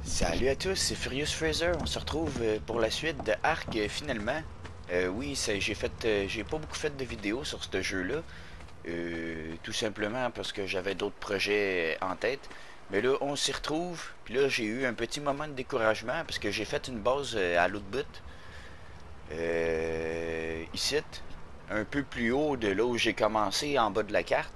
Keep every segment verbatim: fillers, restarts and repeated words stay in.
Salut à tous, c'est Furious Fraser. On se retrouve euh, pour la suite de Ark euh, finalement. Euh, oui, ça- j'ai fait, euh, j'ai pas beaucoup fait de vidéos sur ce jeu-là, euh, tout simplement parce que j'avais d'autres projets euh, en tête. Mais là, on s'y retrouve. Puis là, j'ai eu un petit moment de découragement parce que j'ai fait une base euh, à l'autre bout, euh, ici, un peu plus haut de là où j'ai commencé, en bas de la carte.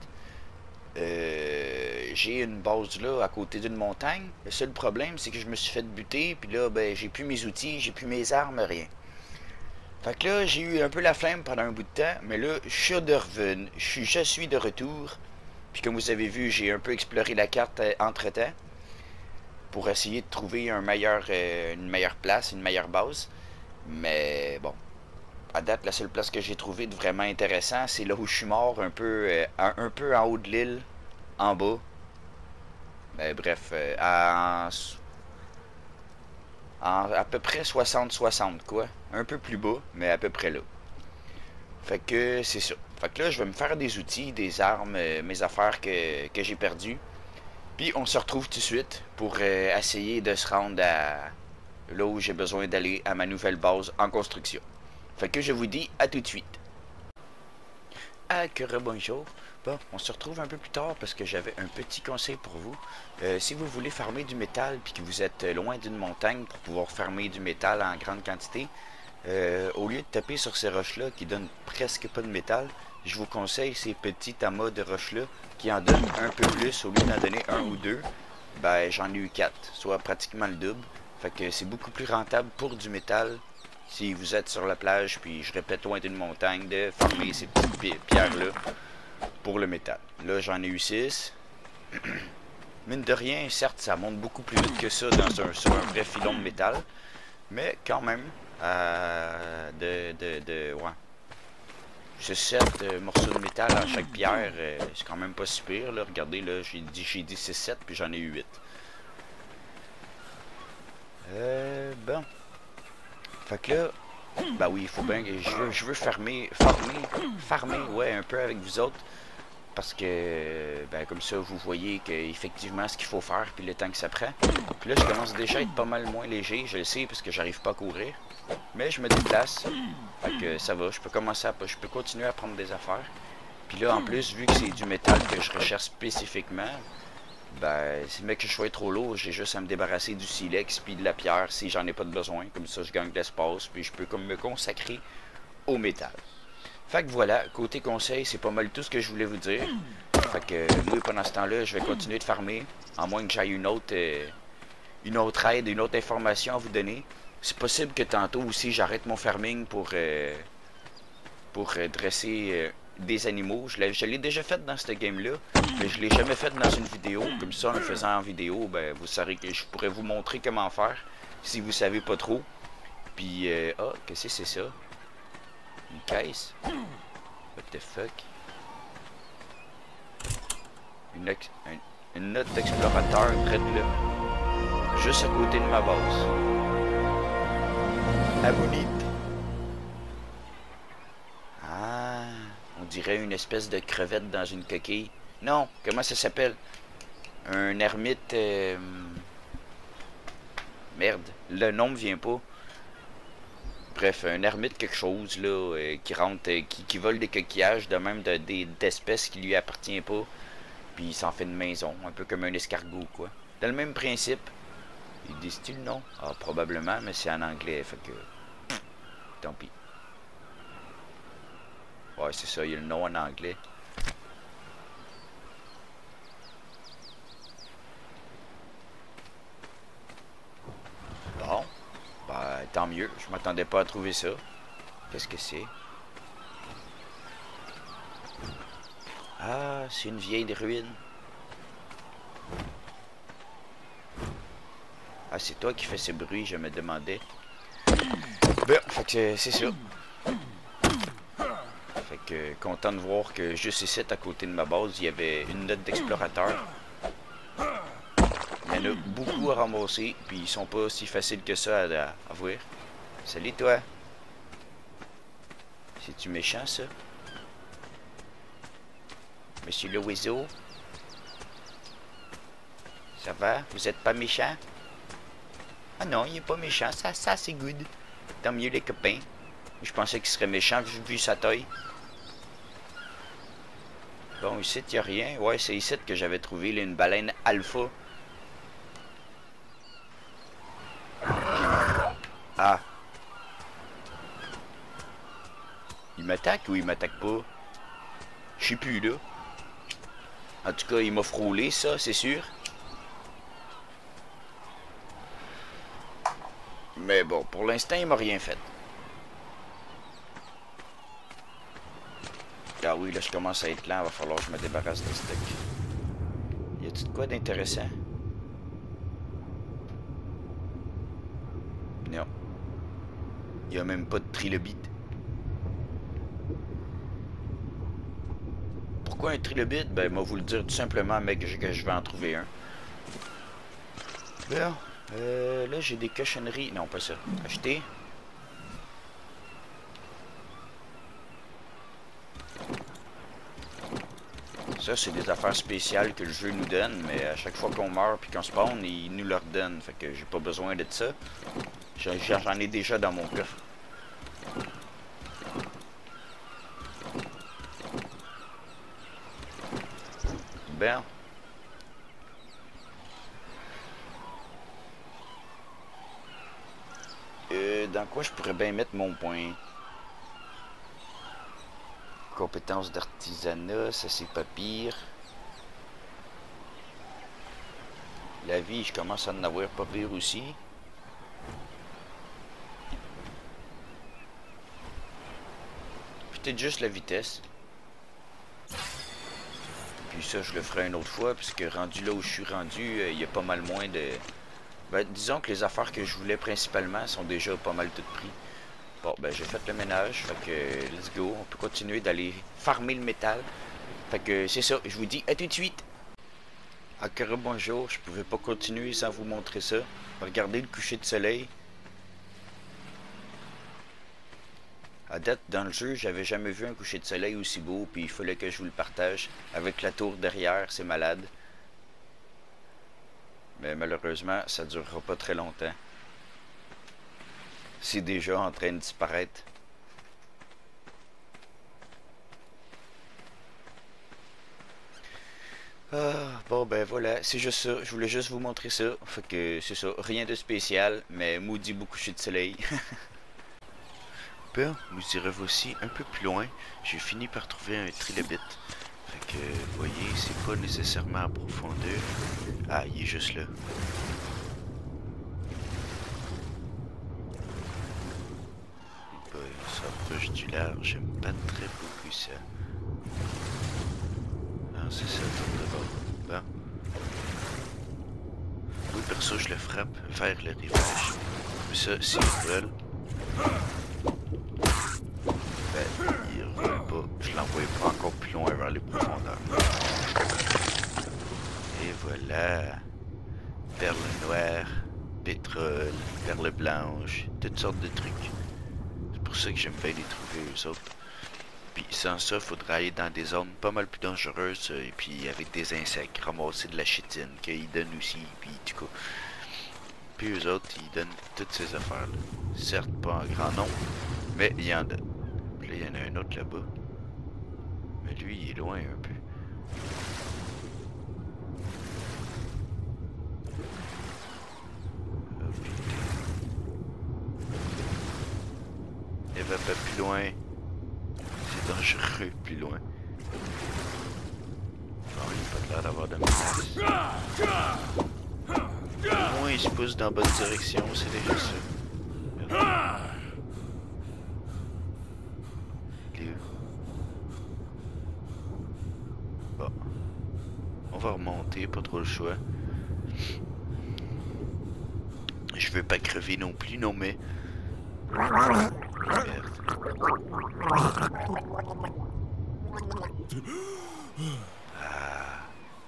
Euh, j'ai une base là à côté d'une montagne. Le seul problème, c'est que je me suis fait buter, puis là, ben, j'ai plus mes outils, j'ai plus mes armes, rien. Fait que là, j'ai eu un peu la flemme pendant un bout de temps, mais là, je suis de revenu, je suis, je suis de retour. Puis comme vous avez vu, j'ai un peu exploré la carte euh, entre-temps pour essayer de trouver un meilleur, euh, une meilleure place, une meilleure base. Mais bon, à date, la seule place que j'ai trouvé de vraiment intéressant, c'est là où je suis mort, un peu, euh, un, un peu en haut de l'île, en bas. Mais bref, euh, à, en à peu près soixante soixante quoi. Un peu plus bas, mais à peu près là. Fait que c'est ça. Fait que là, je vais me faire des outils, des armes, euh, mes affaires que, que j'ai perdues. Puis on se retrouve tout de suite pour euh, essayer de se rendre à là où j'ai besoin d'aller à ma nouvelle base en construction. Fait que je vous dis à tout de suite. Ah, que rebonjour. Bon, on se retrouve un peu plus tard parce que j'avais un petit conseil pour vous. Euh, si vous voulez farmer du métal puis que vous êtes loin d'une montagne pour pouvoir farmer du métal en grande quantité, euh, au lieu de taper sur ces roches-là qui donnent presque pas de métal, je vous conseille ces petits amas de roches-là qui en donnent un peu plus au lieu d'en donner un ou deux. Ben, j'en ai eu quatre, soit pratiquement le double. Fait que c'est beaucoup plus rentable pour du métal si vous êtes sur la plage, puis je répète, loin d'une montagne, de farmer ces petites pierres-là pour le métal. Là, j'en ai eu six. Mine de rien, certes, ça monte beaucoup plus vite que ça dans un, sur un vrai filon de métal, mais quand même, euh, de, de, de, ouais. J'ai sept euh, morceaux de métal à chaque pierre, euh, c'est quand même pas si pire, là. Regardez, là, j'ai dit, j'ai dit six sept, puis j'en ai eu huit. Euh, bon. Fait que là, bah oui, il faut bien que je veux, je veux farmer, farmer, farmer, ouais, un peu avec vous autres. Parce que, ben, comme ça, vous voyez qu'effectivement ce qu'il faut faire, puis le temps que ça prend. Puis là, je commence déjà à être pas mal moins léger, je le sais, parce que j'arrive pas à courir. Mais je me déplace, fait que ça va, je peux commencer à, je peux continuer à prendre des affaires. Puis là, en plus, vu que c'est du métal que je recherche spécifiquement, ben, si mec que je sois trop lourd, j'ai juste à me débarrasser du silex puis de la pierre si j'en ai pas de besoin. Comme ça, je gagne de l'espace, puis je peux comme me consacrer au métal. Fait que voilà, côté conseil, c'est pas mal tout ce que je voulais vous dire. Fait que moi, pendant ce temps-là, je vais continuer de farmer, à moins que j'aille une autre, euh, une autre aide, une autre information à vous donner. C'est possible que tantôt aussi, j'arrête mon farming pour, euh, pour euh, dresser euh, des animaux. Je l'ai déjà fait dans ce game-là, mais je l'ai jamais fait dans une vidéo. Comme ça, en le faisant en vidéo, ben, vous saurez que je pourrais vous montrer comment faire, si vous savez pas trop. Puis, euh, ah, qu'est-ce que c'est ça? Une caisse? What the fuck? Une, ex un, une note d'explorateur près de là. Juste à côté de ma base. Abonite. Ah, on dirait une espèce de crevette dans une coquille. Non, comment ça s'appelle? Un ermite... Euh... Merde, le nom me vient pas. Bref, un ermite quelque chose, là, euh, qui rentre, euh, qui, qui vole des coquillages, de même d'espèces de, qui lui appartient pas. Puis il s'en fait une maison, un peu comme un escargot, quoi. Dans le même principe. Ils disent-tu le nom? Ah, probablement, mais c'est en anglais, fait que... Tant pis. Ouais, c'est ça, il y a le nom en anglais. Bon. Bah, tant mieux. Je m'attendais pas à trouver ça. Qu'est-ce que c'est? Ah, c'est une vieille ruine. Ah, c'est toi qui fais ce bruit, je me demandais. Ben, fait que c'est ça. Fait que content de voir que juste ici, à côté de ma base, il y avait une note d'explorateur. Il y en a beaucoup à ramasser, puis ils sont pas si faciles que ça à, à, à voir. Salut toi! C'est-tu méchant ça? Monsieur le oiseau? Ça va? Vous êtes pas méchant? Ah non, il est pas méchant, ça, ça c'est good. Tant mieux les copains. Je pensais qu'il serait méchant vu, vu sa taille. Bon, ici, il n'y a rien. Ouais, c'est ici que j'avais trouvé là, une baleine alpha. Ah. Il m'attaque ou il m'attaque pas? Je sais plus, là. En tout cas, il m'a frôlé, ça, c'est sûr. Mais bon, pour l'instant, il m'a rien fait. Ah oui, là, je commence à être lent. Il va falloir que je me débarrasse de stock. Y a-t-il de quoi d'intéressant? Non. Il n'y a même pas de trilobite. Pourquoi un trilobite? Ben, moi, vous le dire tout simplement, mec, que je vais en trouver un. Bon, euh, là, j'ai des cochonneries. Non, pas ça. Acheter. Ça, c'est des affaires spéciales que le jeu nous donne, mais à chaque fois qu'on meurt puis qu'on spawn, il nous leur donne. Fait que j'ai pas besoin de ça. J'en ai déjà dans mon coffre. Ben. Euh, dans quoi je pourrais bien mettre mon point? Compétences d'artisanat, ça c'est pas pire. La vie, je commence à en avoir pas pire aussi. Peut-être juste la vitesse. Puis ça, je le ferai une autre fois, parce que rendu là où je suis rendu, il y a pas mal moins de... Ben, disons que les affaires que je voulais principalement sont déjà pas mal toutes prises. Bon, ben j'ai fait le ménage, fait que let's go, on peut continuer d'aller farmer le métal. Fait que c'est ça, je vous dis à tout de suite. Encore bonjour, je pouvais pas continuer sans vous montrer ça. Regardez le coucher de soleil. À date, dans le jeu, j'avais jamais vu un coucher de soleil aussi beau, puis il fallait que je vous le partage. Avec la tour derrière, c'est malade. Mais malheureusement, ça durera pas très longtemps. C'est déjà en train de disparaître. Ah, bon ben voilà, c'est juste ça, je voulais juste vous montrer ça, fait que c'est ça, rien de spécial, mais maudit beau coucher de soleil. Ben, nous y revoici un peu plus loin, j'ai fini par trouver un trilobite. Fait que, vous voyez, c'est pas nécessairement en profondeur. Ah, il est juste là. Ben, on s'approche du large, j'aime pas très beaucoup ça. C'est ça, tourne de bord. Bon. Oui, perso, je le frappe vers le rivage. Mais ça, s'il vole, ben, il revole pas. Je l'envoie pas encore plus loin vers les profondeurs. Et voilà. Perle noire, pétrole, perle blanche, toutes sortes de trucs. C'est pour ça que j'aime bien les trouver, eux autres. Puis sans ça, il faudra aller dans des zones pas mal plus dangereuses, et puis avec des insectes, ramasser de la chitine, qu'ils donnent aussi, puis du coup. Puis eux autres, ils donnent toutes ces affaires-là. Certes, pas en grand nombre, mais il y en a. Puis là, il y en a un autre là-bas. Mais lui, il est loin un peu. Il va pas plus loin. C'est dangereux plus loin. Bon, il n'a pas l'air d'avoir de menace. Au moins, il se pousse dans la bonne direction, c'est déjà ça. Il est où? Bon. On va remonter, pas trop le choix. Je veux pas crever non plus, non mais... Merde. Ah.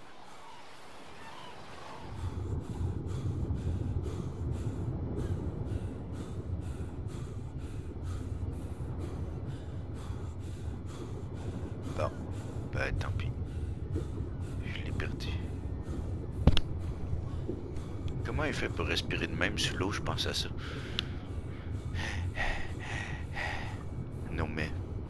Bon, bah tant pis. Je l'ai perdu. Comment il fait pour respirer de même sous l'eau, je pense à ça. Non mais...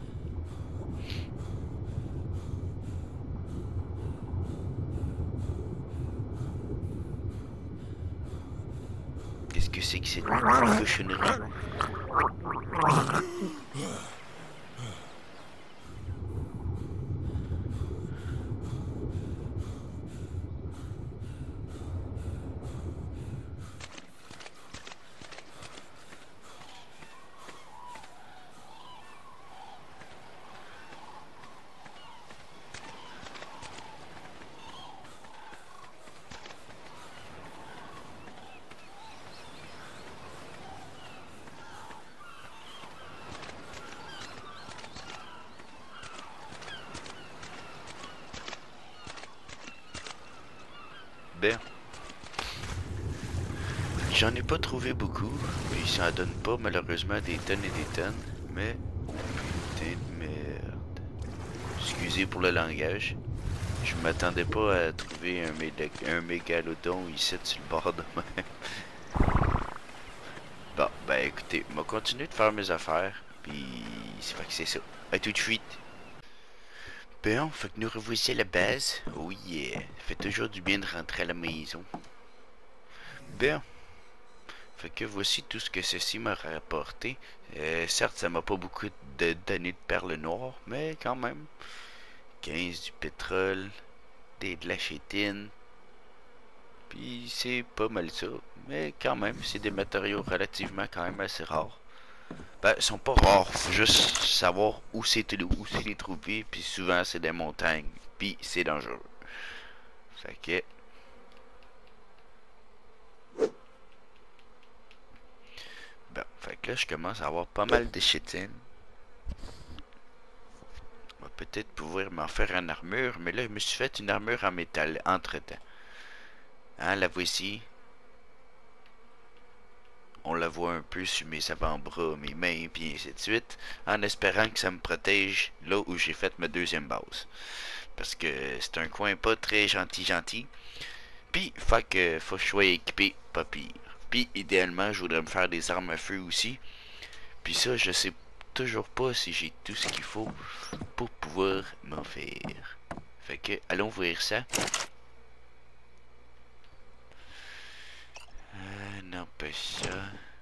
Qu'est-ce que c'est que cette cochonnerie? Ben, j'en ai pas trouvé beaucoup, puis ça en donne pas malheureusement des tonnes et des tonnes, mais putain de merde. Excusez pour le langage. Je m'attendais pas à trouver un, méga- un mégalodon ici sur le bord de mer. Bon, ben écoutez, on va continuer de faire mes affaires, puis c'est fait que c'est ça. À tout de suite. Bon, fait que nous revoici à la base. Oh yeah, ça fait toujours du bien de rentrer à la maison. Bon. Fait que voici tout ce que ceci m'a rapporté. Euh, certes, ça m'a pas beaucoup de donné de perles noires, mais quand même. quinze du pétrole, des de la chétine. Puis c'est pas mal ça. Mais quand même, c'est des matériaux relativement quand même assez rares. Ben, ils sont pas rares, faut juste savoir où c'est où c'est les trouver, puis souvent c'est des montagnes, puis c'est dangereux. Fait que... Bon, fait que là je commence à avoir pas mal de chétine. On va peut-être pouvoir m'en faire une armure, mais là je me suis fait une armure en métal entre-temps. Hein, la voici. On la voit un peu sur mes avant-bras, mes mains, puis ainsi de suite, en espérant que ça me protège là où j'ai fait ma deuxième base. Parce que c'est un coin pas très gentil gentil. Puis, fait que faut que je sois équipé, pas pire. Puis, idéalement, je voudrais me faire des armes à feu aussi. Puis ça, je sais toujours pas si j'ai tout ce qu'il faut pour pouvoir m'en faire. Fait que, allons voir ça. Euh, non, pas ça.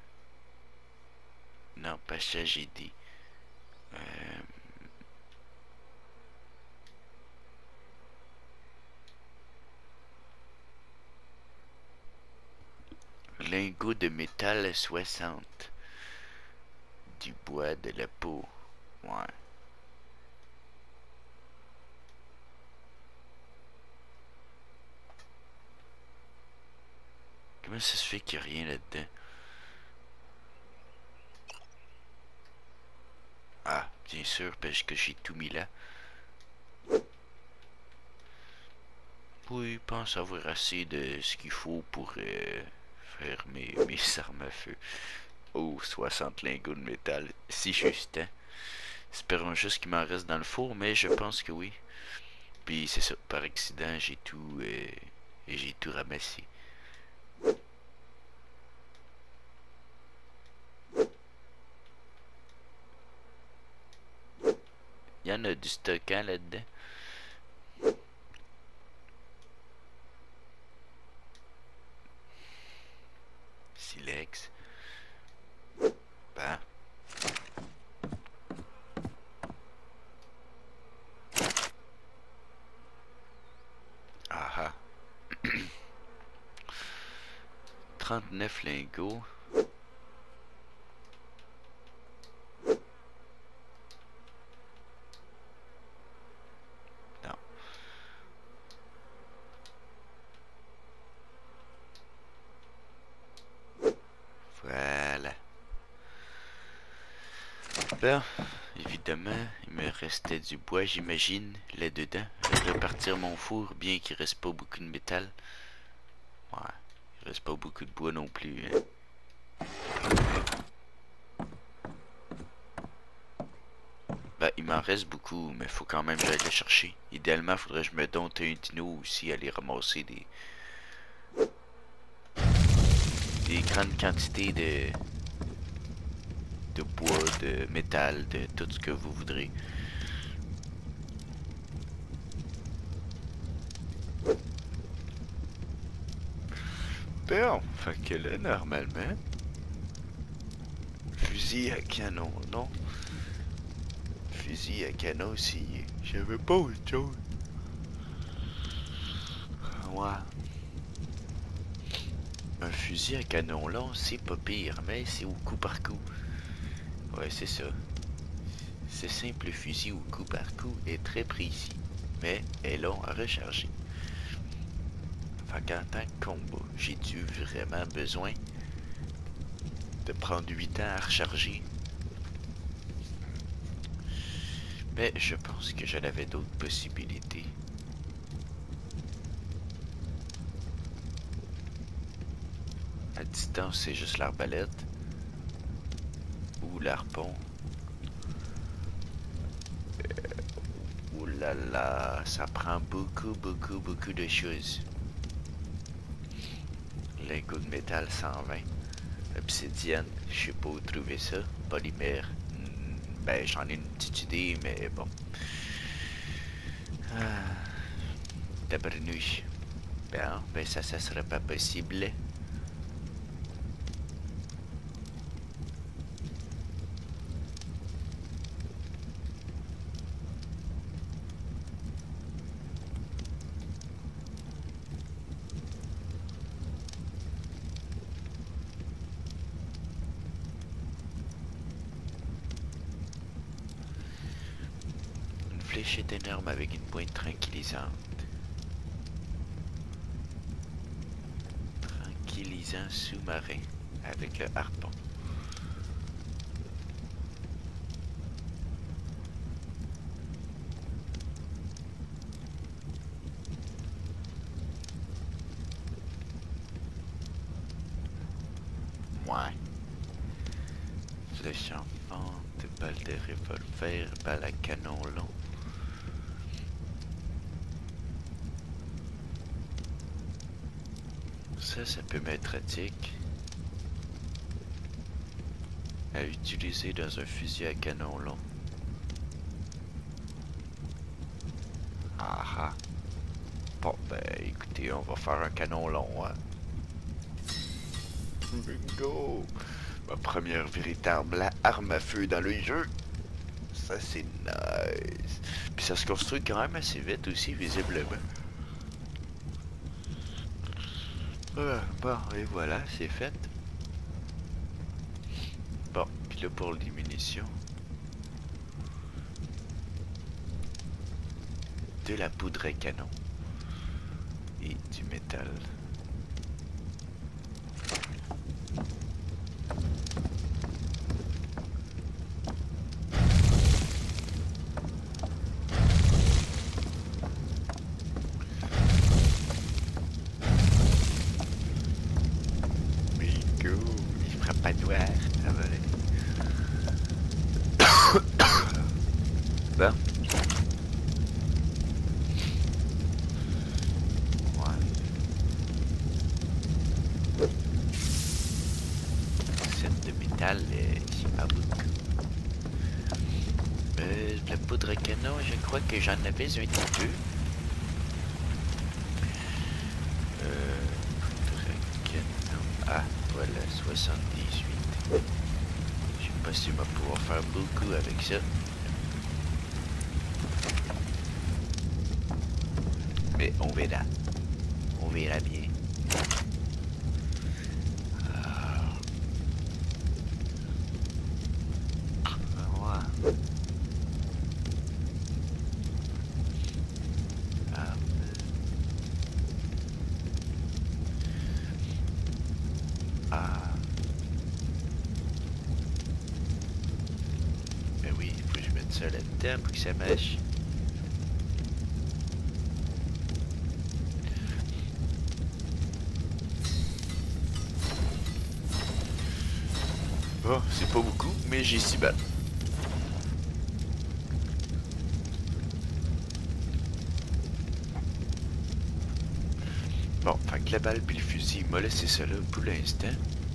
Non, pas ça, j'ai dit. Euh... Lingot de métal soixante. Du bois, de la peau. Ouais. Comment ça se fait qu'il n'y a rien là-dedans? Ah, bien sûr, parce que j'ai tout mis là. Oui, je pense avoir assez de ce qu'il faut pour euh, faire mes, mes armes à feu. Oh, soixante lingots de métal, si juste, hein. Espérons juste qu'il m'en reste dans le four, mais je pense que oui. Puis c'est ça, par accident, j'ai tout, euh, j'ai tout ramassé. Il y en a du stockant là-dedans. Silex. Ben. Ah ah. trente-neuf lingots. Non. Voilà. Ben, évidemment, il me restait du bois, j'imagine, là-dedans. Je vais repartir mon four, bien qu'il reste pas beaucoup de métal. Ouais, il reste pas beaucoup de bois non plus, hein. Ben, il m'en reste beaucoup, mais faut quand même que j'aille les chercher. Idéalement, faudrait que je me donne un dino aussi, aller ramasser des... des grandes quantités de, de bois, de métal, de tout ce que vous voudrez. Bon, fait que là, normalement, fusil à canon, non? Fusil à canon aussi, j'avais pas autre chose. Ouais. Un fusil à canon long, c'est pas pire, mais c'est au coup par coup. Ouais, c'est ça. Ce simple fusil au coup par coup est très précis, mais est long à recharger. Fait qu'en tant que combat, j'ai-tu vraiment besoin de prendre huit ans à recharger? Mais je pense que j'en avais d'autres possibilités. À distance, c'est juste l'arbalète. Ou l'arpon. Euh, ouh là là, ça prend beaucoup, beaucoup, beaucoup de choses. Lingot de métal cent vingt. Obsidienne, je sais pas où trouver ça. Polymère, hmm, ben j'en ai une petite idée, mais bon. Ah, tabarnouche. Ben, ben ça, ça serait pas possible. Une fléchette énorme avec une pointe tranquillisante. Tranquillisant sous-marin avec le harpon. Ouais. Flèche en fente, balle de revolver, balle à canon long. Ça, ça peut m'être pratique à utiliser dans un fusil à canon long. Ah ah. Bon, ben écoutez, on va faire un canon long, hein. Bingo! Ma première véritable arme à feu dans le jeu. Ça, c'est nice. Puis ça se construit quand même assez vite aussi, visiblement. Ah, bon, et voilà, c'est fait. Bon, puis là pour les munitions. De la poudre à canon. Et du métal. Bingo! Il fera pas noir. Ah, voilà. Bon. De métal, euh, c'est pas beaucoup. Euh, la poudre à canon, je crois que j'en avais un petit peu. Euh, poudre à canon. Ah, voilà, soixante-dix-huit. Je sais pas si on va pouvoir faire beaucoup avec ça. Mais on verra. On verra bien. Ça là-dedans pour que ça marche. Bon, c'est pas beaucoup, mais j'ai six balles. Bon, fait que la balle puis le fusil, il m'a laissé ça là pour l'instant.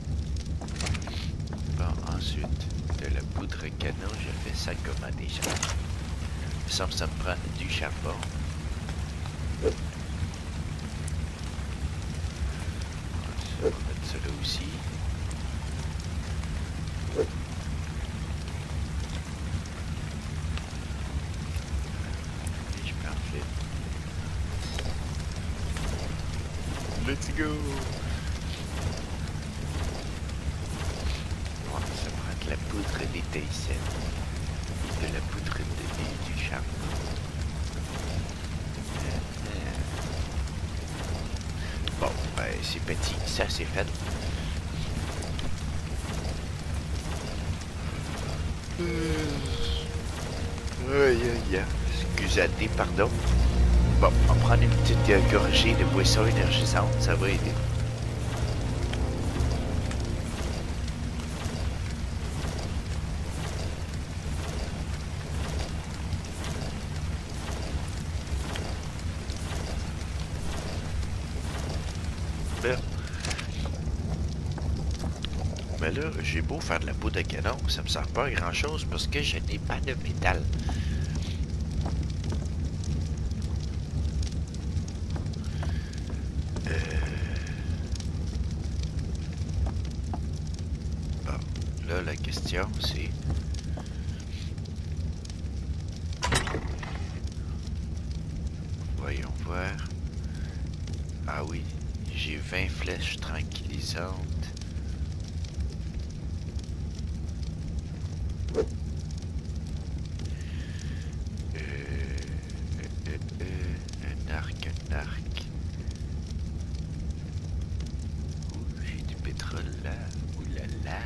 Bon, ensuite, de la poudre canon, je fais ça comment déjà? Il me semble que ça me prend du charbon. On va mettre ça là aussi. Et je peux en flip. Let's go! Bon, ça prend de la poudre d'étincelle. De la poudre de, et du charbon. Bon, ben, c'est petit, ça c'est fait. Aïe aïe aïe. Excusez, pardon. Bon, on va prendre une petite euh, gorgée de boisson énergisante, ça va aider. Ben, mais là, j'ai beau faire de la poudre de canon, ça me sert pas à grand chose parce que je n'ai pas de métal. Là, la question, c'est... Voyons voir. Ah oui, j'ai vingt flèches tranquillisantes. Euh, euh, euh, euh, un arc, un arc. Ouh, j'ai du pétrole là. Ouh là là.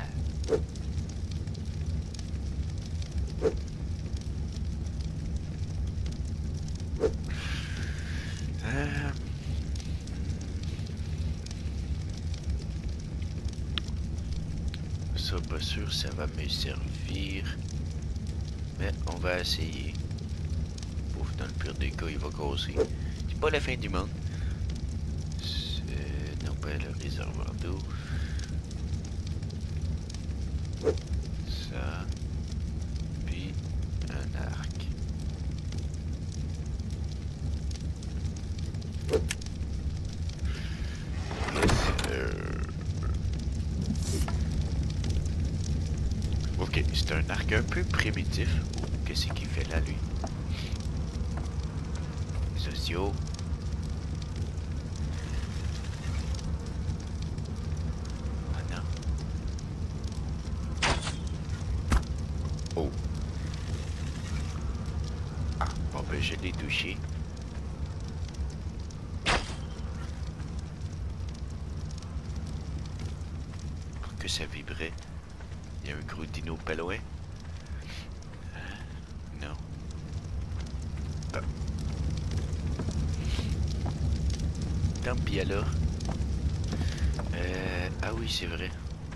Euh, ça, pas sûr, ça va me servir. Mais on va essayer. Pouf, dans le pire des cas, il va casser. C'est pas la fin du monde. Non, pas le réservoir d'eau. Ça. Puis un arc. Ok, c'est un arc un peu primitif. Oh, qu'est-ce qu'il fait là, lui? Sociaux. Ah non. Oh. Ah, bon ben je l'ai touché. Pour que ça vibrait. Il y a un gros dino pas loin. Hein? Non. Ah. Tant pis alors. Euh, ah oui, c'est vrai.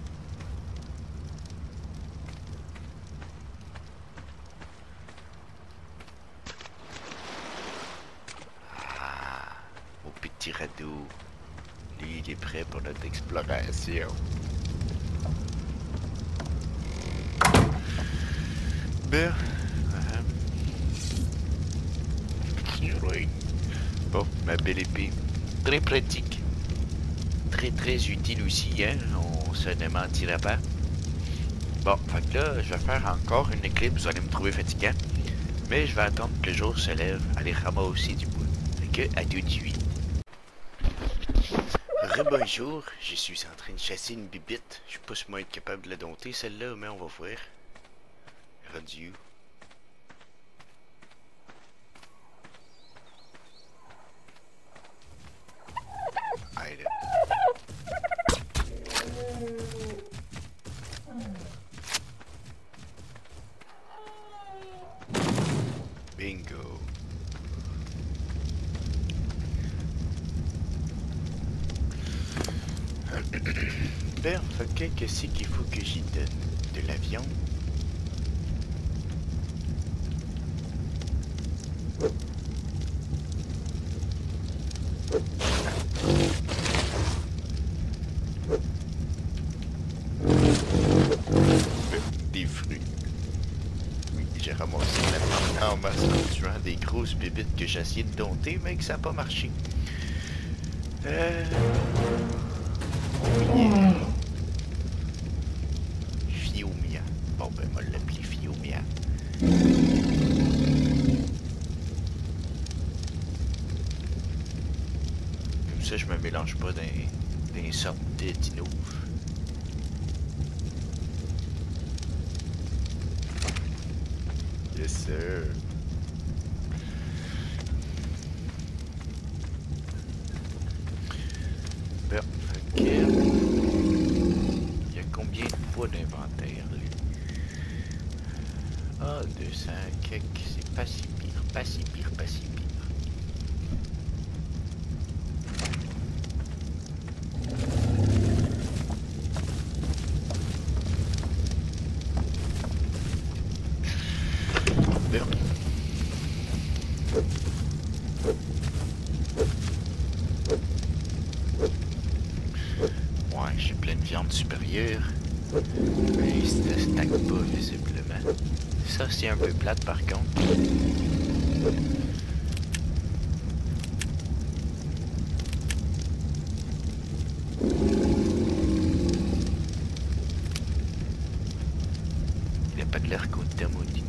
Ah, mon petit radeau. Lui, il est prêt pour notre exploration. Ben, uh-huh. Bon, ma belle épée. Très pratique. Très très utile aussi, hein. On se démentira pas. Bon, fait que là, je vais faire encore une éclipse. Vous allez me trouver fatigant. Mais je vais attendre que le jour se lève. Aller ramasser du bois. Fait que, à tout de suite. Rebonjour, je suis en train de chasser une bibite. Je sais pas si moi être capable de la dompter celle-là, mais on va voir. Rendu. Allez là. Bingo. Ben, fait que qu'est-ce qu'il faut que j'y donne? De la viande? ramassé la en masse en tuant des grosses bébites que j'ai essayé de dompter, mais que ça n'a pas marché. Euh... Yeah. Fiomia. Bon ben, moi l'appeler Fiomia. Comme ça, je me mélange pas dans, dans les sortes de dinos. Yes, sir. Bon, ok. Il y a combien de poids d'inventaire, lui? Ah, deux cents quelques, c'est pas si pire, pas si pire, pas si pire. Bon. Ouais, j'ai plein de viande supérieure. Mais il se stack pas visiblement. Ça, c'est un peu plate par contre. Il a pas de l'air content, mon dino.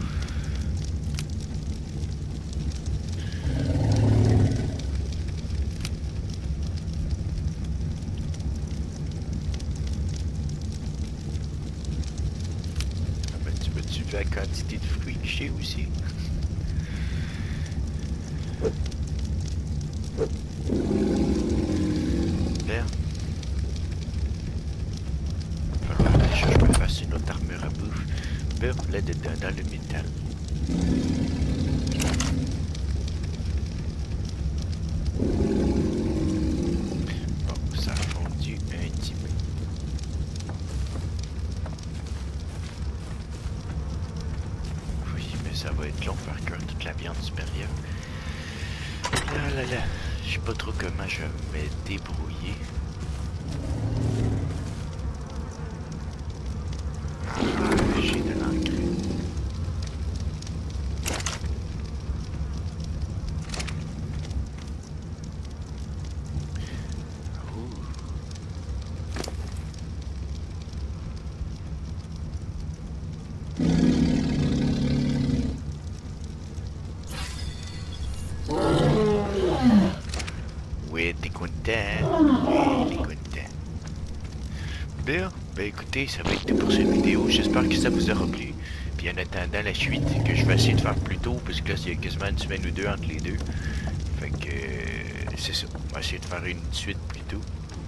Ah ben, tu peux-tu voir la quantité de fruits que j'ai aussi? Bien. Il va falloir déjà que je me fasse une autre armure à bouffe. Bien, là-dedans, dans le métal. Bon, ça a fondu un petit peu. Oui, mais ça va être long faire cuire toute la viande supérieure. Là, là, là. Je sais pas trop comment je vais me débrouiller. Ah, j'ai de l'engrais. Ouh. Oui, t'es content, hein? Oui, t'es content. Bien, ben écoutez, ça va être tout pour cette vidéo. J'espère que ça vous aura plu. Puis en attendant la suite, que je vais essayer de faire plus tôt, parce que là, c'est quasiment une semaine ou deux entre les deux. Fait que, euh, c'est ça. On va essayer de faire une suite plus tôt.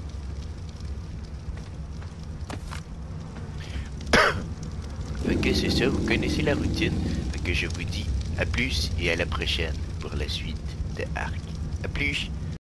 Fait que c'est ça, vous connaissez la routine. Fait que je vous dis à plus et à la prochaine pour la suite de Ark. À plus!